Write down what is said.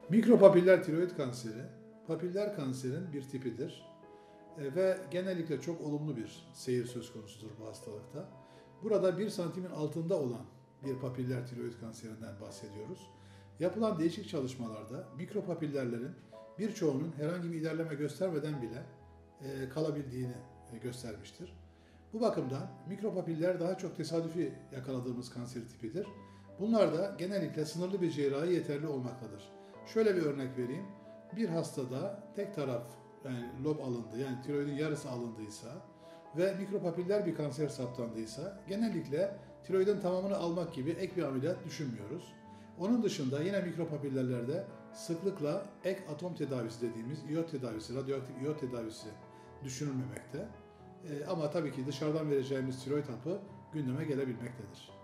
Mikropapiller tiroid kanseri, papiller kanserin bir tipidir ve genellikle çok olumlu bir seyir söz konusudur bu hastalıkta. Burada 1 santimin altında olan bir papiller tiroid kanserinden bahsediyoruz. Yapılan değişik çalışmalarda mikropapillerlerin birçoğunun herhangi bir ilerleme göstermeden bile kalabildiğini göstermiştir. Bu bakımdan mikropapiller daha çok tesadüfi yakaladığımız kanser tipidir. Bunlar da genellikle sınırlı bir cerrahi yeterli olmaktadır. Şöyle bir örnek vereyim. Bir hastada tek taraf yani lob alındı, yani tiroidin yarısı alındıysa ve mikropapiller bir kanser saptandıysa genellikle tiroidin tamamını almak gibi ek bir ameliyat düşünmüyoruz. Onun dışında yine mikropapillerlerde sıklıkla ek atom tedavisi dediğimiz iyot tedavisi, radyoaktif iyot tedavisi düşünülmemekte. Ama tabii ki dışarıdan vereceğimiz tiroid hapı gündeme gelebilmektedir.